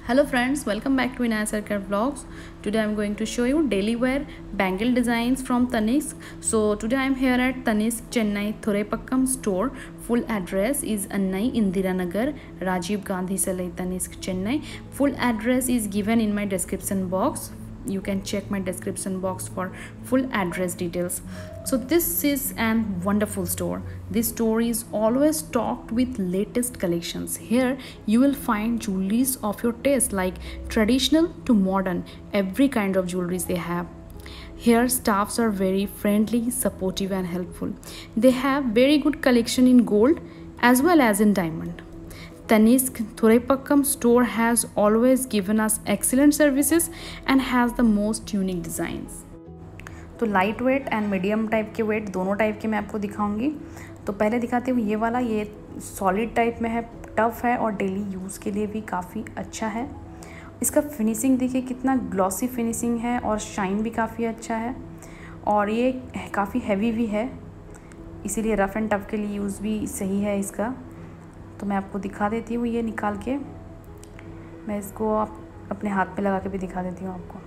Hello friends, welcome back to Inaya Sarkar Vlogs. Today I am going to show you daily wear bangle designs from Tanishq. So today I am here at Tanishq Chennai Thurepakkam store. Full address is Annai Indira Nagar, Rajiv Gandhi Salai, Tanishq Chennai. Full address is given in my description box. You can check my description box for full address details. So this is a wonderful store. This store is always stocked with latest collections. Here you will find jewelries of your taste, like traditional to modern. Every kind of jewelries they have. Here staffs are very friendly, supportive and helpful. They have very good collection in gold as well as in diamond. Tanishq Thurepakkam store has always given us excellent services and has the most unique designs. तो light weight and medium type के weight दोनों type के मैं आपको दिखाऊंगी। तो पहले दिखाती हूँ ये वाला, ये सॉलिड टाइप में है, टफ है और डेली यूज़ के लिए भी काफ़ी अच्छा है। इसका फिनिशिंग देखिए कितना ग्लॉसी फिनिशिंग है और शाइन भी काफ़ी अच्छा है और ये काफ़ी हैवी भी है, इसीलिए रफ़ एंड टफ के लिए यूज़ भी सही है इसका। तो मैं आपको दिखा देती हूँ ये निकाल के, मैं इसको आप अपने हाथ पे लगा के भी दिखा देती हूँ आपको।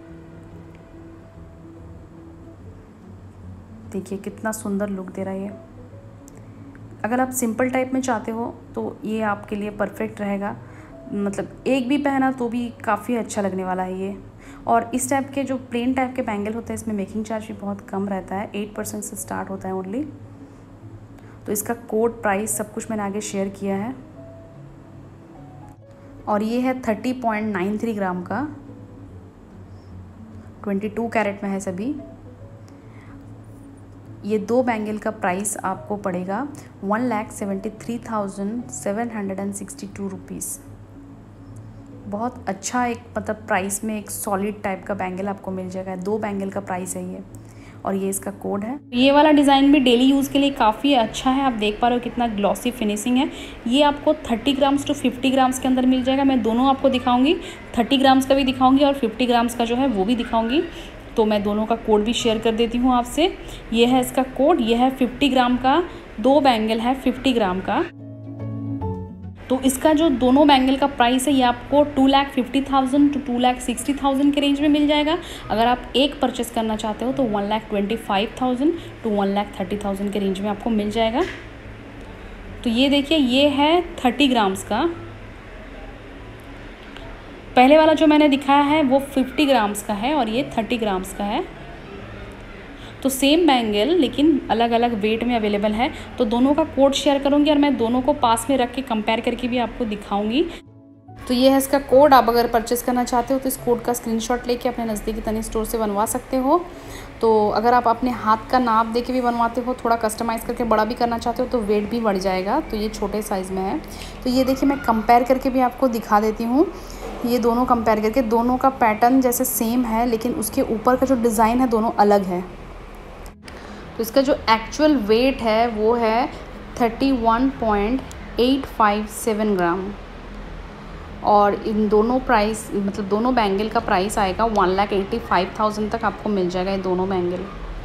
देखिए कितना सुंदर लुक दे रहा है ये। अगर आप सिंपल टाइप में चाहते हो तो ये आपके लिए परफेक्ट रहेगा, मतलब एक भी पहना तो भी काफ़ी अच्छा लगने वाला है ये। और इस टाइप के जो प्लेन टाइप के बैंगल होते हैं इसमें मेकिंग चार्ज भी बहुत कम रहता है, 8% से स्टार्ट होता है ओनली। तो इसका कोड प्राइस सब कुछ मैंने आगे शेयर किया है और ये है 30.93 ग्राम का, 22 कैरेट में है सभी। ये दो बैंगल का प्राइस आपको पड़ेगा 1,73,762 रुपीज़। बहुत अच्छा एक मतलब प्राइस में एक सॉलिड टाइप का बैंगल आपको मिल जाएगा। दो बैंगल का प्राइस है ये और ये इसका कोड है। ये वाला डिज़ाइन भी डेली यूज़ के लिए काफ़ी अच्छा है। आप देख पा रहे हो कितना ग्लॉसी फिनिशिंग है। ये आपको 30 ग्राम्स टू 50 ग्राम्स के अंदर मिल जाएगा। मैं दोनों आपको दिखाऊंगी, 30 ग्राम्स का भी दिखाऊंगी और 50 ग्राम्स का जो है वो भी दिखाऊंगी। तो मैं दोनों का कोड भी शेयर कर देती हूँ आपसे। ये है इसका कोड, ये है 50 ग्राम का, दो बैंगल है 50 ग्राम का। तो इसका जो दोनों बैंगल का प्राइस है ये आपको 2,50,000 टू 2,60,000 के रेंज में मिल जाएगा। अगर आप एक परचेस करना चाहते हो तो 1,25,000 टू 1,30,000 के रेंज में आपको मिल जाएगा। तो ये देखिए ये है 30 ग्राम्स का। पहले वाला जो मैंने दिखाया है वो 50 ग्राम्स का है और ये 30 ग्राम्स का है। तो सेम बैंगल लेकिन अलग अलग वेट में अवेलेबल है। तो दोनों का कोड शेयर करूंगी और मैं दोनों को पास में रख के कंपेयर करके भी आपको दिखाऊंगी। तो ये है इसका कोड। आप अगर परचेस करना चाहते हो तो इस कोड का स्क्रीनशॉट लेके अपने नज़दीकी तनिष्क स्टोर से बनवा सकते हो। तो अगर आप अपने हाथ का नाप दे के भी बनवाते हो, थोड़ा कस्टमाइज़ करके बड़ा भी करना चाहते हो तो वेट भी बढ़ जाएगा। तो ये छोटे साइज़ में है। तो ये देखिए मैं कंपेयर करके भी आपको दिखा देती हूँ। ये दोनों कंपेयर करके, दोनों का पैटर्न जैसे सेम है लेकिन उसके ऊपर का जो डिज़ाइन है दोनों अलग है। तो इसका जो एक्चुअल वेट है वो है 31.857 ग्राम और इन दोनों प्राइस मतलब दोनों बैंगल का प्राइस आएगा 1,85,000 तक आपको मिल जाएगा ये दोनों बैंगल।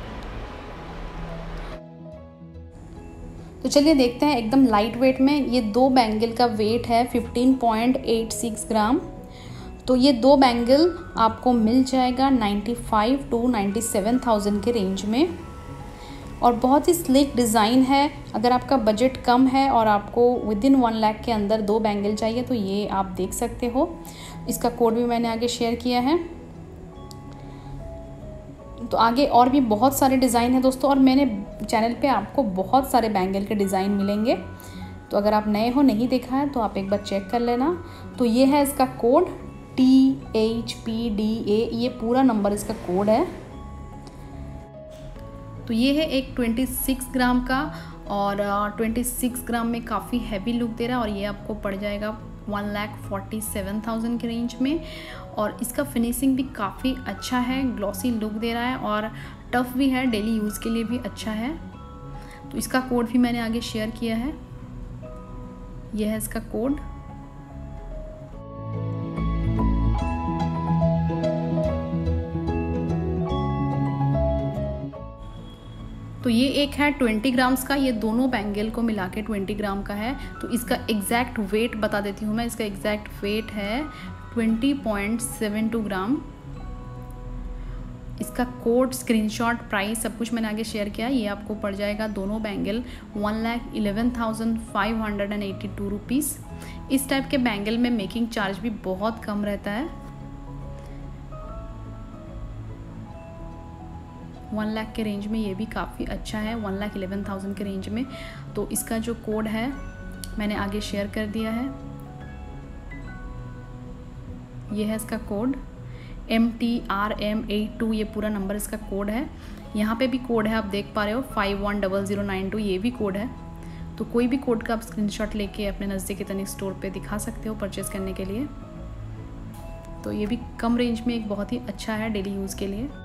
तो चलिए देखते हैं एकदम लाइट वेट में। ये दो बैंगल का वेट है 15.86 ग्राम। तो ये दो बैंगल आपको मिल जाएगा 95 टू 97,000 के रेंज में और बहुत ही स्लिक डिज़ाइन है। अगर आपका बजट कम है और आपको विदिन 1 लाख के अंदर दो बैंगल चाहिए तो ये आप देख सकते हो। इसका कोड भी मैंने आगे शेयर किया है। तो आगे और भी बहुत सारे डिज़ाइन हैं दोस्तों और मैंने चैनल पे आपको बहुत सारे बैंगल के डिज़ाइन मिलेंगे। तो अगर आप नए हो, नहीं देखा है तो आप एक बार चेक कर लेना। तो ये है इसका कोड THPDA, ये पूरा नंबर इसका कोड है। तो ये है एक 26 ग्राम का और 26 ग्राम में काफ़ी हैवी लुक दे रहा है और ये आपको पड़ जाएगा 1,47,000 के रेंज में। और इसका फिनिशिंग भी काफ़ी अच्छा है, ग्लॉसी लुक दे रहा है और टफ भी है, डेली यूज़ के लिए भी अच्छा है। तो इसका कोड भी मैंने आगे शेयर किया है। यह है इसका कोड। तो ये एक है 20 ग्राम्स का, ये दोनों बैंगल को मिला के 20 ग्राम का है। तो इसका एग्जैक्ट वेट बता देती हूँ मैं। इसका एग्जैक्ट वेट है 20.72 ग्राम। इसका कोड, स्क्रीनशॉट, प्राइस सब कुछ मैंने आगे शेयर किया। ये आपको पड़ जाएगा दोनों बैंगल 1,11,582 रुपीज़। इस टाइप के बैंगल में मेकिंग चार्ज भी बहुत कम रहता है। 1 लाख के रेंज में ये भी काफ़ी अच्छा है, 1,11,000 के रेंज में। तो इसका जो कोड है मैंने आगे शेयर कर दिया है। ये है इसका कोड MTRM82, ये पूरा नंबर इसका कोड है। यहाँ पे भी कोड है, आप देख पा रहे हो 510092, ये भी कोड है। तो कोई भी कोड का आप स्क्रीनशॉट लेके अपने नज़दीकी तनिष्क स्टोर पे दिखा सकते हो परचेज़ करने के लिए। तो ये भी कम रेंज में एक बहुत ही अच्छा है डेली यूज़ के लिए।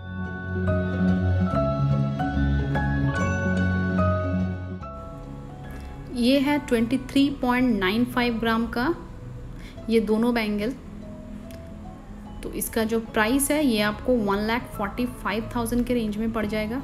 ये है 23.95 ग्राम का ये दोनों बैंगल। तो इसका जो प्राइस है ये आपको 1,45,000 के रेंज में पड़ जाएगा।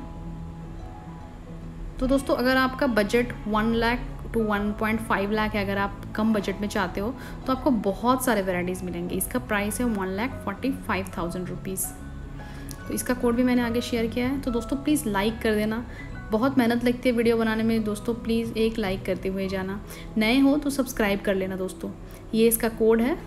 तो दोस्तों अगर आपका बजट 1 लाख टू 1.5 लाख है, अगर आप कम बजट में चाहते हो तो आपको बहुत सारे वैराइटीज़ मिलेंगे। इसका प्राइस है 1,45,000 रुपीज़। तो इसका कोड भी मैंने आगे शेयर किया है। तो दोस्तों प्लीज़ लाइक कर देना, बहुत मेहनत लगती है वीडियो बनाने में दोस्तों, प्लीज़ एक लाइक करते हुए जाना। नए हो तो सब्सक्राइब कर लेना दोस्तों। ये इसका कोड है।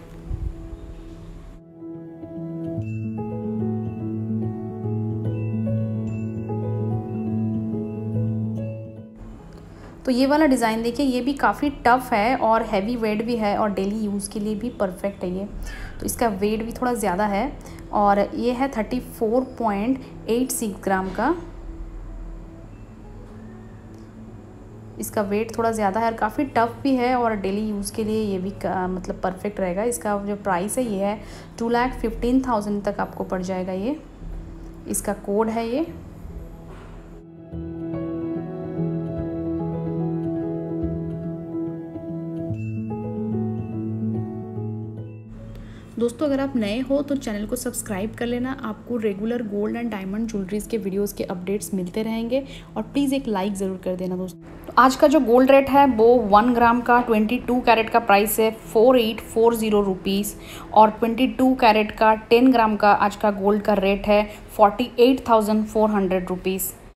तो ये वाला डिज़ाइन देखिए, ये भी काफ़ी टफ़ है और हैवी वेट भी है और डेली यूज़ के लिए भी परफेक्ट है ये। तो इसका वेट भी थोड़ा ज़्यादा है और ये है 34.86 ग्राम का। इसका वेट थोड़ा ज़्यादा है और काफ़ी टफ़ भी है और डेली यूज़ के लिए ये भी मतलब परफेक्ट रहेगा। इसका जो प्राइस है ये है 2,15,000 तक आपको पड़ जाएगा ये। इसका कोड है ये। दोस्तों अगर आप नए हो तो चैनल को सब्सक्राइब कर लेना, आपको regular gold and diamond jewelleries के वीडियोस के अपडेट्स मिलते रहेंगे। और प्लीज़ एक लाइक ज़रूर कर देना दोस्तों। तो आज का जो गोल्ड रेट है वो 1 ग्राम का 22 कैरेट का प्राइस है 4,840 रुपीज़ और 22 कैरेट का 10 ग्राम का आज का गोल्ड का रेट है 48,400 रुपीज़।